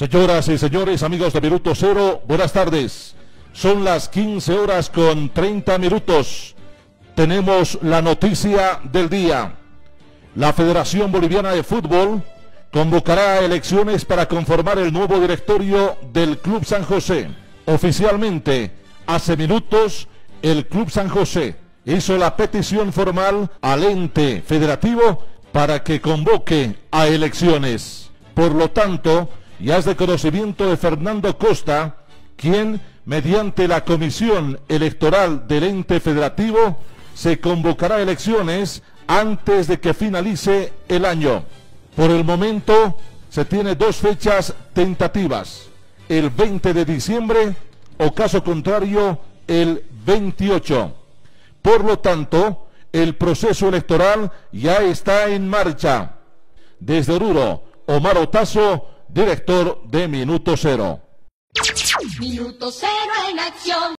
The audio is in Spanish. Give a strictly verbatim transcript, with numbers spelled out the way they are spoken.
Señoras y señores, amigos de Minuto Cero, buenas tardes. Son las quince horas con treinta minutos. Tenemos la noticia del día. La Federación Boliviana de Fútbol convocará elecciones para conformar el nuevo directorio del Club San José. Oficialmente, hace minutos, el Club San José hizo la petición formal al ente federativo para que convoque a elecciones. Por lo tanto, ya es de conocimiento de Fernando Costa, quien, mediante la comisión electoral del ente federativo, se convocará elecciones antes de que finalice el año. Por el momento, se tiene dos fechas tentativas: el veinte de diciembre o, caso contrario, el veintiocho. Por lo tanto, el proceso electoral ya está en marcha. Desde Oruro, Omar Otazo, director de Minuto Cero. Minuto Cero en acción.